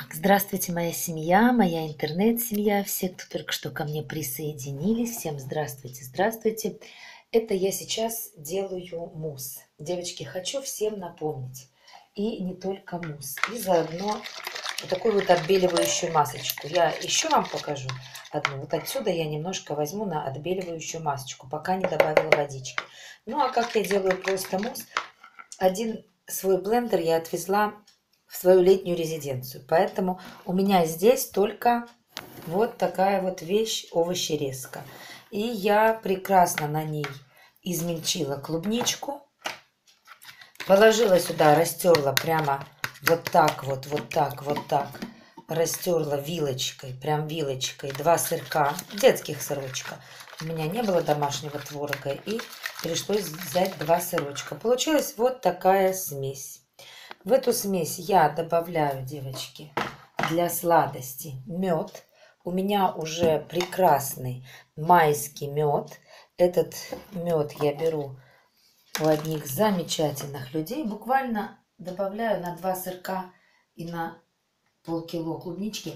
Здравствуйте, моя семья, моя интернет-семья, все, кто только что ко мне присоединились. Всем здравствуйте, здравствуйте. Это я сейчас делаю мусс. Девочки, хочу всем напомнить. И не только мусс. И заодно вот такую вот отбеливающую масочку. Я еще вам покажу одну. Вот отсюда я немножко возьму на отбеливающую масочку, пока не добавила водички. Ну, а как я делаю просто мусс? Один свой блендер я отвезла в свою летнюю резиденцию. Поэтому у меня здесь только вот такая вот вещь, овощерезка. И я прекрасно на ней измельчила клубничку. Положила сюда, растерла прямо вот так вот, вот так, вот так. Растерла вилочкой, прям вилочкой, 2 сырка, детских сырочка. У меня не было домашнего творога, и пришлось взять 2 сырочка. Получилась вот такая смесь. В эту смесь я добавляю, девочки, для сладости мед. У меня уже прекрасный майский мед. Этот мед я беру у одних замечательных людей. Буквально добавляю на 2 сырка и на полкило клубнички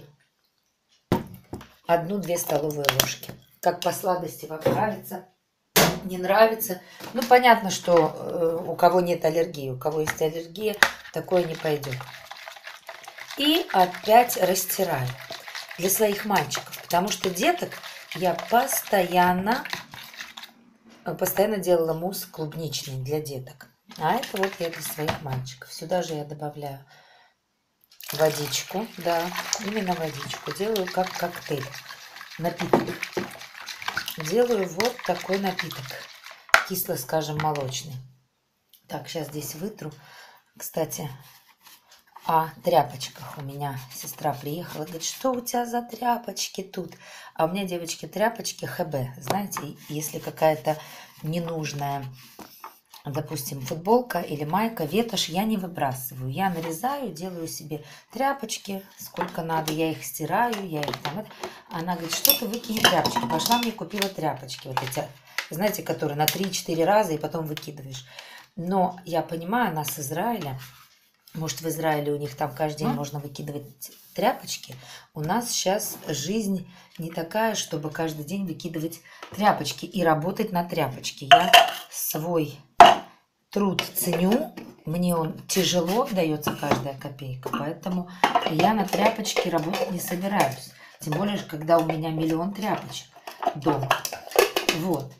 1-2 столовые ложки. Как по сладости вам нравится, не нравится. Ну, понятно, что у кого нет аллергии, у кого есть аллергия, такое не пойдет. И опять растираю для своих мальчиков, потому что деток я постоянно делала мусс клубничный для деток. А это вот я для своих мальчиков. Сюда же я добавляю водичку, да, именно водичку. Делаю как коктейль, напиток. Делаю вот такой напиток, кисло, скажем, молочный. Так, сейчас здесь вытру. Кстати, о тряпочках. У меня сестра приехала, говорит, что у тебя за тряпочки тут? А у меня, девочки, тряпочки ХБ. Знаете, если какая-то ненужная, допустим, футболка или майка, ветошь, я не выбрасываю. Я нарезаю, делаю себе тряпочки, сколько надо, я их стираю, я их там... Она говорит, что ты выкинь тряпочки. Пошла мне купила тряпочки, вот эти, знаете, которые на 3-4 раза и потом выкидываешь. Но я понимаю, она с Израиля. Может, в Израиле у них там каждый день можно выкидывать тряпочки. У нас сейчас жизнь не такая, чтобы каждый день выкидывать тряпочки и работать на тряпочке. Я свой труд ценю, мне он тяжело дается каждая копейка, поэтому я на тряпочке работать не собираюсь. Тем более, когда у меня миллион тряпочек дома. Вот.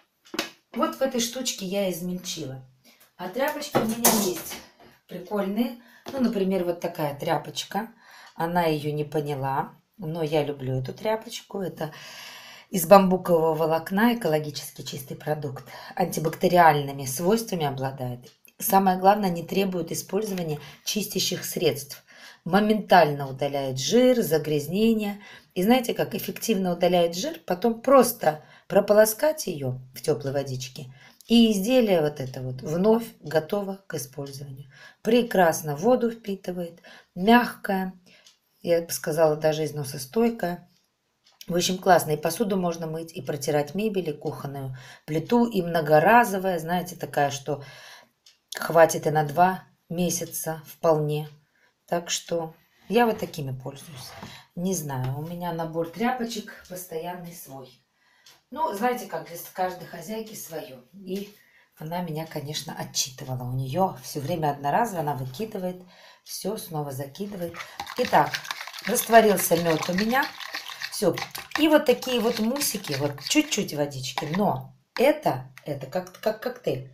Вот в этой штучке я измельчила. А тряпочки у меня есть прикольные. Ну, например, вот такая тряпочка. Она ее не поняла, но я люблю эту тряпочку. Это из бамбукового волокна, экологически чистый продукт. Антибактериальными свойствами обладает. Самое главное, не требует использования чистящих средств. Моментально удаляет жир, загрязнения. И знаете, как эффективно удаляет жир? Потом просто прополоскать ее в теплой водичке. И изделие вот это вот вновь готово к использованию. Прекрасно воду впитывает, мягкое, я бы сказала, даже износостойкое. В общем, классно. И посуду можно мыть, и протирать мебель, и кухонную плиту, и многоразовая, знаете, такая, что хватит и на 2 месяца вполне. Так что я вот такими пользуюсь. Не знаю, у меня набор тряпочек постоянный свой. Ну, знаете, как для каждой хозяйки свое. И она меня, конечно, отчитывала. У нее все время одноразово, она выкидывает, все снова закидывает. Итак, растворился мед у меня. Все. И вот такие вот мусики, вот чуть-чуть водички. Но это как коктейль.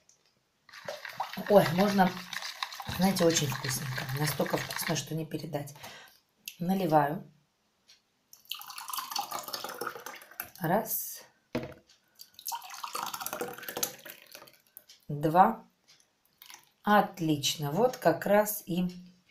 Ой, можно, знаете, очень вкусненько. Настолько вкусно, что не передать. Наливаю. Раз. 2. Отлично. Вот как раз и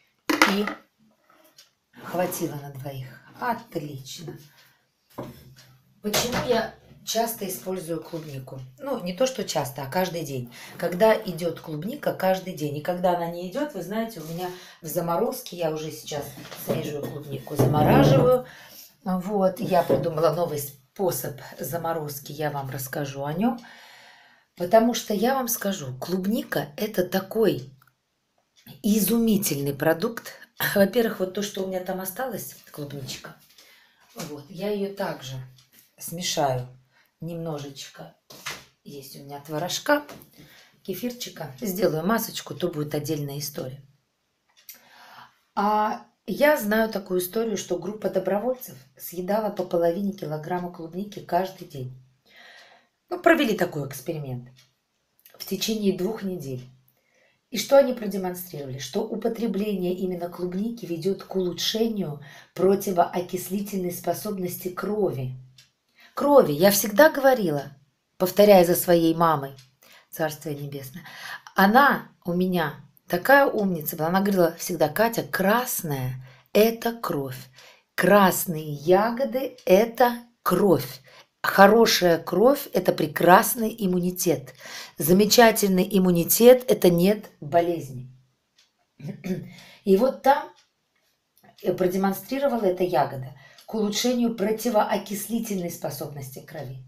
хватило на двоих. Отлично. Почему я часто использую клубнику? Ну, не то, что часто, а каждый день. Когда идет клубника, каждый день. И когда она не идет, вы знаете, у меня в заморозке, я уже сейчас свежую клубнику замораживаю. Вот, я придумала новый способ заморозки, я вам расскажу о нем. Потому что я вам скажу, клубника – это такой изумительный продукт. Во-первых, вот то, что у меня там осталось, клубничка, вот, я ее также смешаю немножечко. Есть у меня творожка, кефирчика. Сделаю масочку, то будет отдельная история. А я знаю такую историю, что группа добровольцев съедала по половине килограмма клубники каждый день. Ну, провели такой эксперимент в течение 2 недель. И что они продемонстрировали? Что употребление именно клубники ведет к улучшению противоокислительной способности крови. Крови, я всегда говорила, повторяя за своей мамой, Царствие Небесное, она у меня такая умница была. Она говорила всегда: Катя, красная – это кровь. Красные ягоды – это кровь. Хорошая кровь – это прекрасный иммунитет. Замечательный иммунитет – это нет болезней. И вот там продемонстрировала эта ягода к улучшению противоокислительной способности крови.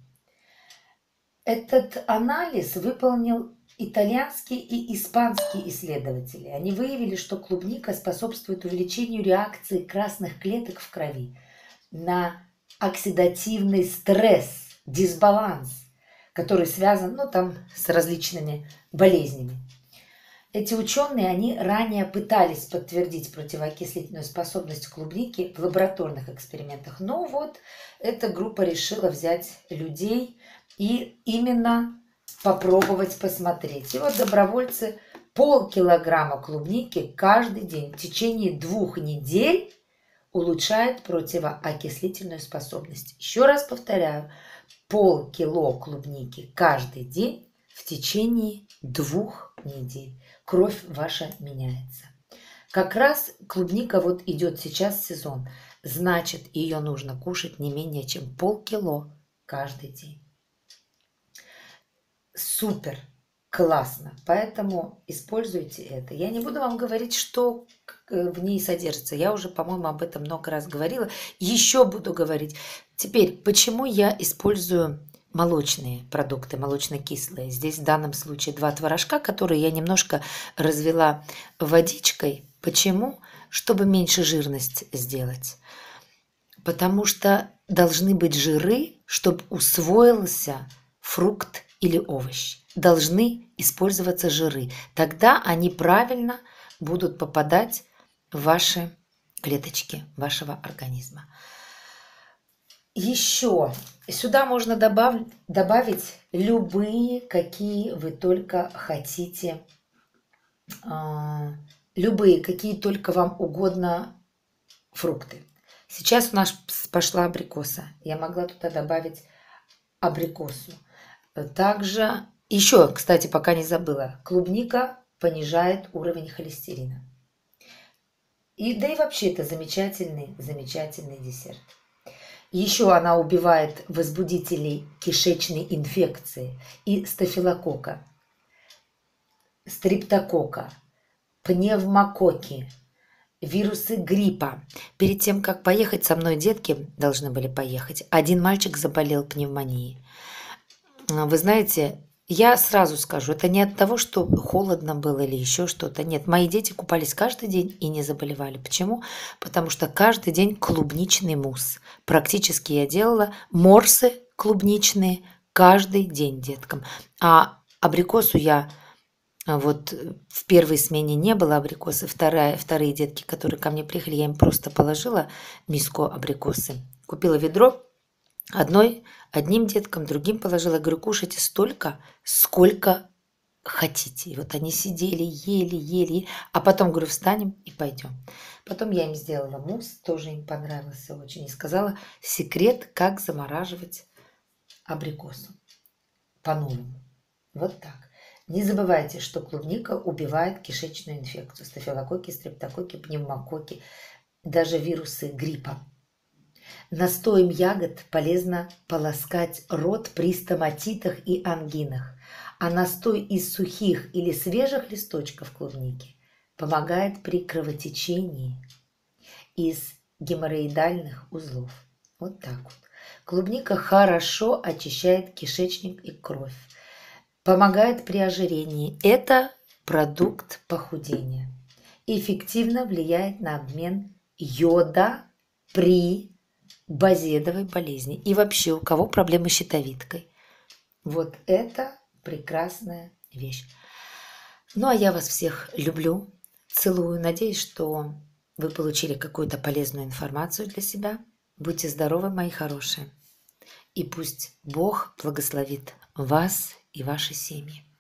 Этот анализ выполнил итальянские и испанские исследователи. Они выявили, что клубника способствует увеличению реакции красных клеток в крови на оксидативный стресс, дисбаланс, который связан, там, с различными болезнями. Эти ученые, они ранее пытались подтвердить противоокислительную способность клубники в лабораторных экспериментах. Но вот эта группа решила взять людей и именно попробовать посмотреть. И вот добровольцы полкилограмма клубники каждый день в течение 2 недель улучшает противоокислительную способность. Еще раз повторяю, полкило клубники каждый день в течение 2 недель. Кровь ваша меняется. Как раз клубника вот идет сейчас сезон, значит, ее нужно кушать не менее чем полкило каждый день. Супер, классно, поэтому используйте это. Я не буду вам говорить, что в ней содержится. Я уже, по-моему, об этом много раз говорила. Еще буду говорить. Теперь, почему я использую молочные продукты, молочно-кислые? Здесь в данном случае 2 творожка, которые я немножко развела водичкой. Почему? Чтобы меньше жирность сделать. Потому что должны быть жиры, чтобы усвоился фрукт или овощ. Должны использоваться жиры. Тогда они правильно будут попадать в ваши клеточки вашего организма. Еще сюда можно добавить любые, какие вы только хотите, любые, какие только вам угодно фрукты. Сейчас у нас пошла абрикоса. Я могла туда добавить абрикосу. Также, еще, кстати, пока не забыла, клубника понижает уровень холестерина. Да и вообще это замечательный десерт. Еще она убивает возбудителей кишечной инфекции и стафилококка, стрептококка, пневмококки, вирусы гриппа. Перед тем, как поехать со мной, детки должны были поехать. Один мальчик заболел пневмонией. Вы знаете, я сразу скажу, это не от того, что холодно было или еще что-то. Нет, мои дети купались каждый день и не заболевали. Почему? Потому что каждый день клубничный мусс. Практически я делала морсы клубничные каждый день деткам. А абрикосу я вот в первой смене не было абрикосы. Вторые детки, которые ко мне приехали, я им просто положила миску абрикосы. Купила ведро. Одним деткам, другим положила. Говорю, кушайте столько, сколько хотите. И вот они сидели, ели. А потом, говорю, встанем и пойдем. Потом я им сделала мусс, тоже им понравился очень. И сказала секрет, как замораживать абрикосу по-новому. Вот так. Не забывайте, что клубника убивает кишечную инфекцию. Стафилококки, стрептококки, пневмококки, даже вирусы гриппа. Настоем ягод полезно полоскать рот при стоматитах и ангинах, а настой из сухих или свежих листочков клубники помогает при кровотечении из геморроидальных узлов. Вот так вот. Клубника хорошо очищает кишечник и кровь, помогает при ожирении. Это продукт похудения. эффективно влияет на обмен йода при базедовой болезни. И вообще, у кого проблемы с щитовидкой. Вот это прекрасная вещь. Ну, а я вас всех люблю, целую. Надеюсь, что вы получили какую-то полезную информацию для себя. Будьте здоровы, мои хорошие. И пусть Бог благословит вас и ваши семьи.